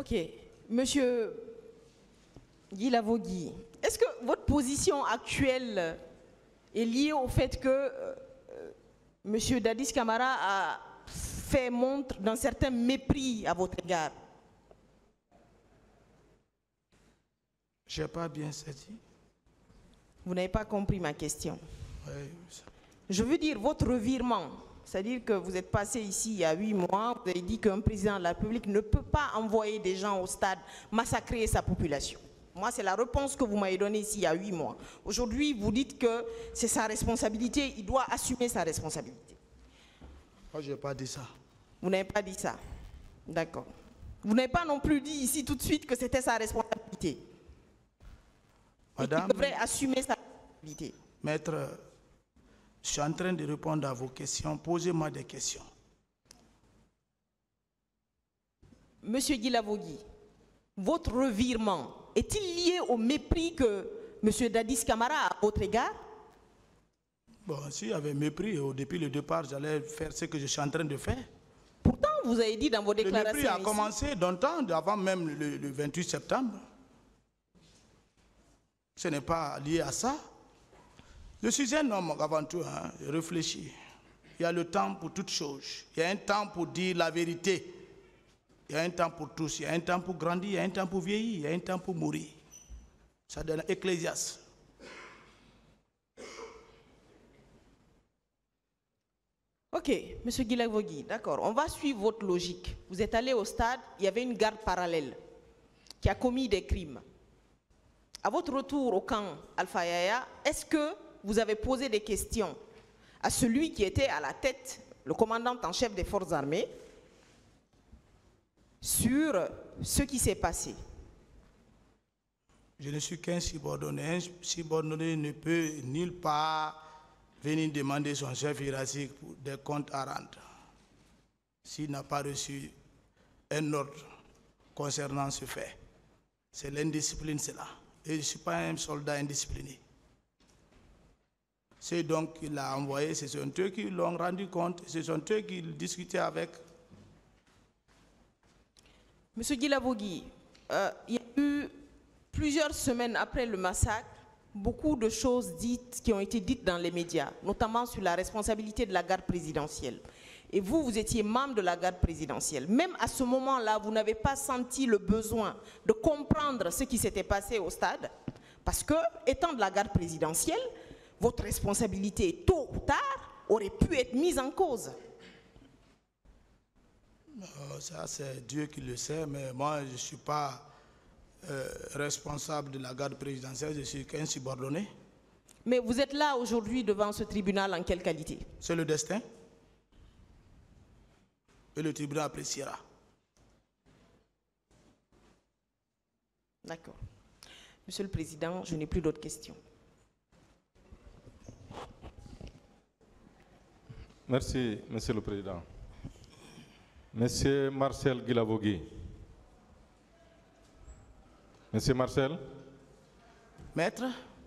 Ok. Monsieur Guy Lavogui, est-ce que votre position actuelle est liée au fait que Monsieur Dadis Camara a fait montre d'un certain mépris à votre égard? Je n'ai pas bien saisi. Vous n'avez pas compris ma question. Oui. Je veux dire votre revirement. C'est-à-dire que vous êtes passé ici il y a 8 mois, vous avez dit qu'un président de la République ne peut pas envoyer des gens au stade massacrer sa population. Moi, c'est la réponse que vous m'avez donnée ici il y a 8 mois. Aujourd'hui, vous dites que c'est sa responsabilité, il doit assumer sa responsabilité. Moi, je n'ai pas dit ça. Vous n'avez pas dit ça. D'accord. Vous n'avez pas non plus dit ici tout de suite que c'était sa responsabilité. Madame, il devrait assumer sa responsabilité. Maître, je suis en train de répondre à vos questions. Posez-moi des questions. Monsieur Guy Lavogui, votre revirement est-il lié au mépris que Monsieur Dadis Camara a à votre égard? Bon, s'il y avait mépris, depuis le départ, j'allais faire ce que je suis en train de faire. Pourtant, vous avez dit dans vos déclarations... Le mépris a commencé longtemps, avant même le 28 septembre. Ce n'est pas lié à ça. Je suis un homme avant tout, hein, je réfléchis. Il y a le temps pour toutes choses. Il y a un temps pour dire la vérité. Il y a un temps pour tous. Il y a un temps pour grandir, il y a un temps pour vieillir, il y a un temps pour mourir. Ça donne Ecclésiaste. Ok, Monsieur Guy Lavogui, d'accord, on va suivre votre logique. Vous êtes allé au stade, il y avait une garde parallèle qui a commis des crimes. À votre retour au camp Alpha Yaya, est-ce que vous avez posé des questions à celui qui était à la tête, le commandant en chef des forces armées, sur ce qui s'est passé? Je ne suis qu'un subordonné. Un subordonné ne peut nulle part venir demander son chef hiérarchique pour des comptes à rendre s'il n'a pas reçu un ordre concernant ce fait. C'est l'indiscipline, cela. Et je ne suis pas un soldat indiscipliné. C'est donc qu'il a envoyé, ce sont eux qui l'ont rendu compte, ce sont eux qui discutaient avec. Monsieur Guy Lavogui, il y a eu plusieurs semaines après le massacre, beaucoup de choses dites qui ont été dites dans les médias, notamment sur la responsabilité de la garde présidentielle. Et vous, vous étiez membre de la garde présidentielle. Même à ce moment-là, vous n'avez pas senti le besoin de comprendre ce qui s'était passé au stade, parce que, étant de la garde présidentielle, votre responsabilité, tôt ou tard, aurait pu être mise en cause. Ça, c'est Dieu qui le sait, mais moi, je ne suis pas responsable de la garde présidentielle, je suis qu'un subordonné. Mais vous êtes là aujourd'hui devant ce tribunal en quelle qualité? C'est le destin. Et le tribunal appréciera. D'accord. Monsieur le Président, je n'ai plus d'autres questions. Merci, Monsieur le Président. Monsieur Marcel Guy Lavogui. Monsieur Marcel. Maître.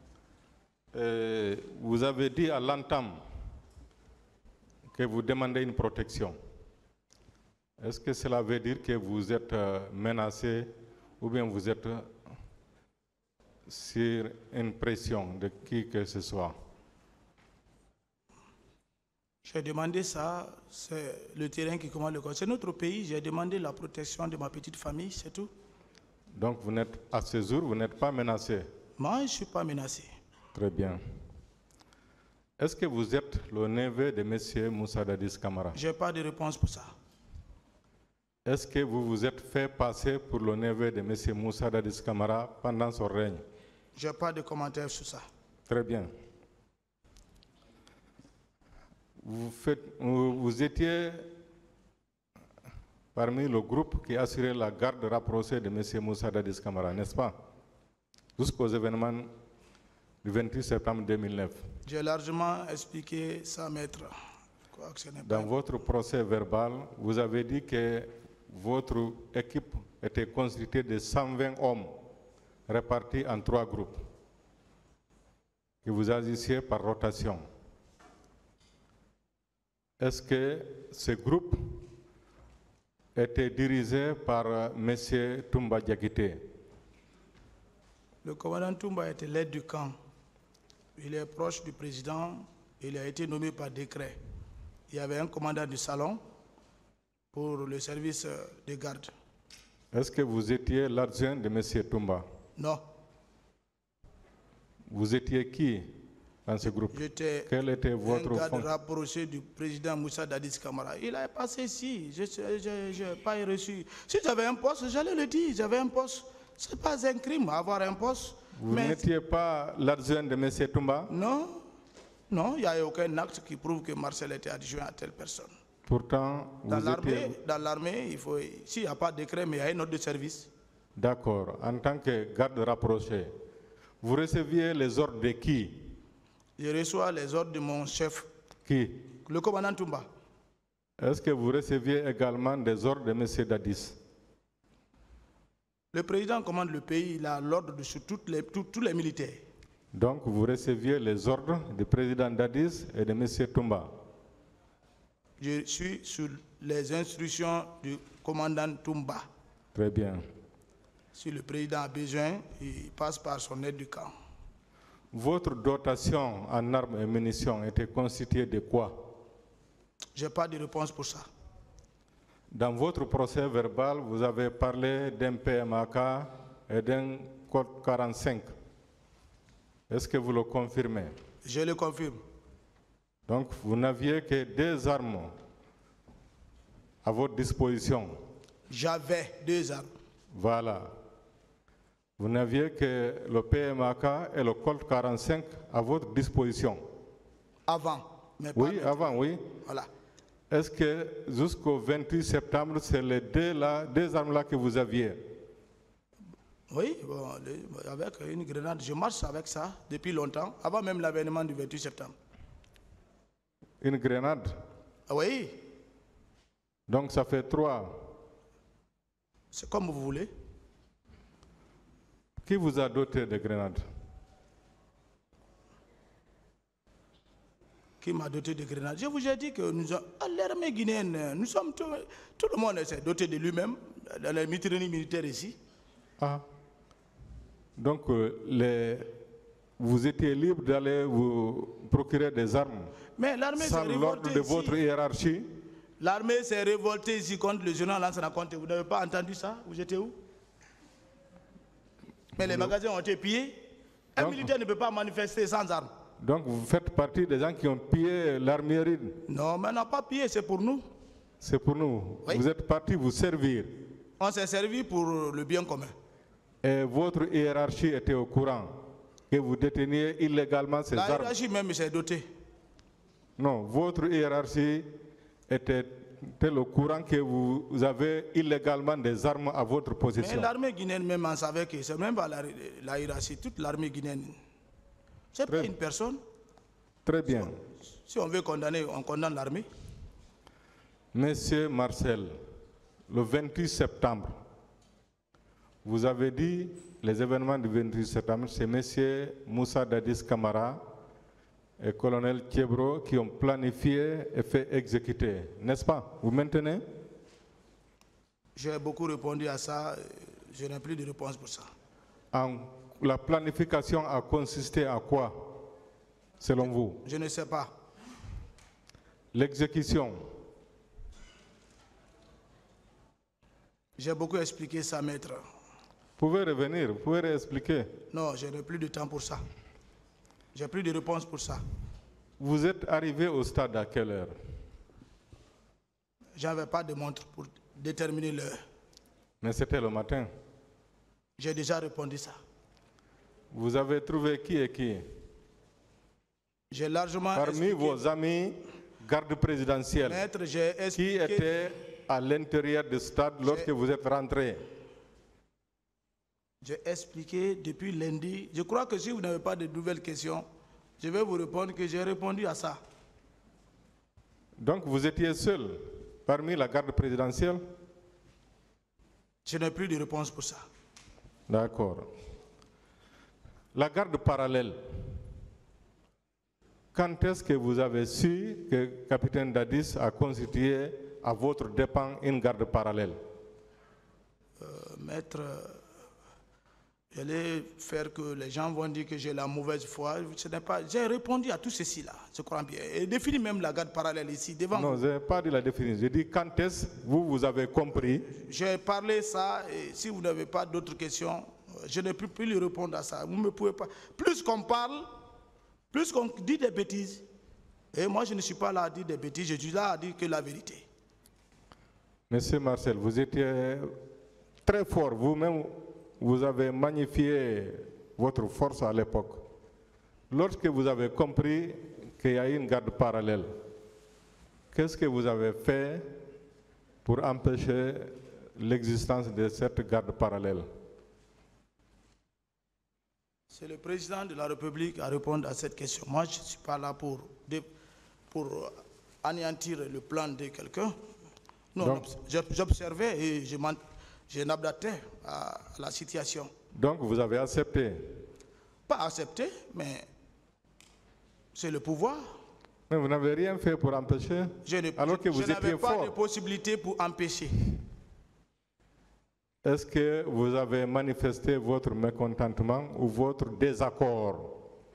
Vous avez dit à l'entame que vous demandez une protection. Est-ce que cela veut dire que vous êtes menacé ou bien vous êtes sur une pression de qui que ce soit? J'ai demandé ça, c'est le terrain qui commande le corps. C'est notre pays, j'ai demandé la protection de ma petite famille, c'est tout. Donc vous n'êtes, à ce jour, vous n'êtes pas menacé? Moi, je ne suis pas menacé. Très bien. Est-ce que vous êtes le neveu de M. Moussa Dadis Camara? Je n'ai pas de réponse pour ça. Est-ce que vous vous êtes fait passer pour le neveu de M. Moussa Dadis Camara pendant son règne? Je n'ai pas de commentaire sur ça. Très bien. Vous étiez parmi le groupe qui assurait la garde rapprochée de M. Moussa Dadis Camara, n'est-ce pas? Jusqu'aux événements du 28 septembre 2009. J'ai largement expliqué ça, maître. Dans votre procès verbal, vous avez dit que votre équipe était constituée de 120 hommes répartis en 3 groupes, que vous agissiez par rotation. Est-ce que ces groupes était dirigé par M. Toumba Diakité. Le commandant Toumba était l'aide du camp. Il est proche du président. Il a été nommé par décret. Il y avait un commandant du salon pour le service de garde. Est-ce que vous étiez l'adjoint de M. Toumba? Non. Vous étiez qui dans ce groupe? Quel était votre un garde rapproché du président Moussa Dadis Camara. Il a passé ici. Je n'ai pas reçu. Si j'avais un poste, j'allais le dire. J'avais un poste. Ce n'est pas un crime avoir un poste. Vous n'étiez pas l'adjoint de M. Toumba? Non. Non, il n'y a aucun acte qui prouve que Marcel était adjoint à telle personne. Pourtant, dans l'armée, il faut, s'il n'y a pas de décret, mais il y a un ordre de service. D'accord. En tant que garde rapproché, vous receviez les ordres de qui? Je reçois les ordres de mon chef. Qui? Le commandant Toumba. Est-ce que vous receviez également des ordres de M. Dadis? Le président commande le pays, il a l'ordre de sur tous les militaires. Donc vous receviez les ordres du président Dadis et de M. Toumba? Je suis sous les instructions du commandant Toumba. Très bien. Si le président a besoin, il passe par son aide du camp. Votre dotation en armes et munitions était constituée de quoi? Je n'ai pas de réponse pour ça. Dans votre procès verbal, vous avez parlé d'un PMAK et d'un code 45. Est-ce que vous le confirmez? Je le confirme. Donc, vous n'aviez que 2 armes à votre disposition? J'avais 2 armes. Voilà. Vous n'aviez que le PMAK et le Colt 45 à votre disposition? Avant. Mais pas oui, maintenant. Avant, oui. Voilà. Est-ce que jusqu'au 28 septembre, c'est les 2 armes-là que vous aviez? Oui, bon, avec une grenade. Je marche avec ça depuis longtemps, avant même l'avènement du 28 septembre. Une grenade? Oui. Donc ça fait 3. C'est comme vous voulez. Qui vous a doté de grenades? Qui m'a doté de grenades? Je vous ai dit que nous sommes à l'armée guinéenne. Nous sommes tout le monde s'est doté de lui-même dans les mitrailleries militaires ici. Ah. Donc vous étiez libre d'aller vous procurer des armes? Mais l'armée s'est sans l'ordre de votre hiérarchie? L'armée s'est révoltée ici contre le général Lansana Conté. Vous n'avez pas entendu ça? Vous étiez où? Mais les magasins ont été pillés. Un militaire ne peut pas manifester sans armes. Donc vous faites partie des gens qui ont pillé l'armurerie? Non, mais on n'a pas pillé, c'est pour nous. C'est pour nous? Oui. Vous êtes partis vous servir? On s'est servi pour le bien commun. Et votre hiérarchie était au courant que vous déteniez illégalement ces armes? La hiérarchie même s'est dotée. Non, votre hiérarchie était au courant que vous avez illégalement des armes à votre possession? Mais l'armée guinéenne même en savait que c'est même pas la hiérarchie, toute l'armée guinéenne. C'est pas une personne. Très bien. Si on veut condamner, on condamne l'armée. Monsieur Marcel, le 28 septembre, vous avez dit les événements du 28 septembre, c'est monsieur Moussa Dadis Camara et colonel Thiebro qui ont planifié et fait exécuter, n'est-ce pas? Vous maintenez? J'ai beaucoup répondu à ça, je n'ai plus de réponse pour ça. La planification a consisté à quoi, selon vous? Je ne sais pas. L'exécution? J'ai beaucoup expliqué ça, maître. Vous pouvez revenir, vous pouvez réexpliquer. Non, je n'ai plus de temps pour ça. J'ai plus de réponse pour ça. Vous êtes arrivé au stade à quelle heure? Je n'avais pas de montre pour déterminer l'heure. Mais c'était le matin? J'ai déjà répondu ça. Vous avez trouvé qui et qui? J'ai largement parmi vos amis gardes présidentiels, maître, j'ai expliqué... qui étaient à l'intérieur du stade lorsque vous êtes rentré? J'ai expliqué depuis lundi. Je crois que si vous n'avez pas de nouvelles questions, je vais vous répondre que j'ai répondu à ça. Donc vous étiez seul parmi la garde présidentielle? Je n'ai plus de réponse pour ça. D'accord. La garde parallèle, quand est-ce que vous avez su que le capitaine Dadis a constitué à votre dépens une garde parallèle? Maître, j'allais faire que les gens vont dire que j'ai la mauvaise foi. Ce n'est pas. J'ai répondu à tout ceci là, je crois bien. Et défini même la garde parallèle ici devant. Non, je n'ai pas dit la définition. J'ai dit quand est-ce vous avez compris. J'ai parlé ça et si vous n'avez pas d'autres questions, je ne peux plus lui répondre à ça. Vous ne pouvez pas. Plus qu'on parle, plus qu'on dit des bêtises. Et moi, je ne suis pas là à dire des bêtises, je suis là à dire que la vérité. Monsieur Marcel, vous étiez très fort. Vous-même, vous avez magnifié votre force à l'époque. Lorsque vous avez compris qu'il y a une garde parallèle, qu'est-ce que vous avez fait pour empêcher l'existence de cette garde parallèle? C'est le président de la République à répondre à cette question. Moi, je ne suis pas là pour anéantir le plan de quelqu'un. Non, j'observais et je m'adaptais à la situation. Donc vous avez accepté? Pas accepté, mais c'est le pouvoir. Mais vous n'avez rien fait pour empêcher? Alors que vous étiez fort. Je n'avais pas de possibilité pour empêcher. Est-ce que vous avez manifesté votre mécontentement ou votre désaccord?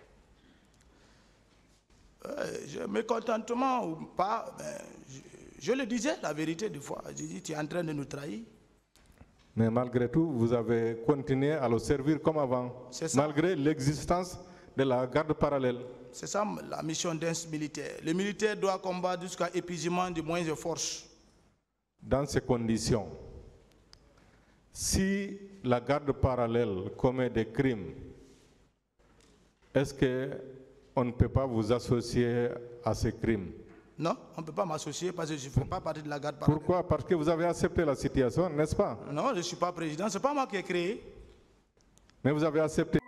Mécontentement ou pas, je le disais la vérité des fois. Je dis, tu es en train de nous trahir. Mais malgré tout, vous avez continué à le servir comme avant, malgré l'existence de la garde parallèle. C'est ça la mission d'un militaire. Le militaire doit combattre jusqu'à épuisement des moyens de force. Dans ces conditions, si la garde parallèle commet des crimes, est-ce qu'on ne peut pas vous associer à ces crimes? Non, on ne peut pas m'associer parce que je ne fais pas partie de la garde parallèle. Pourquoi? Parce que vous avez accepté la situation, n'est-ce pas? Non, je ne suis pas président, ce n'est pas moi qui ai créé. Mais vous avez accepté.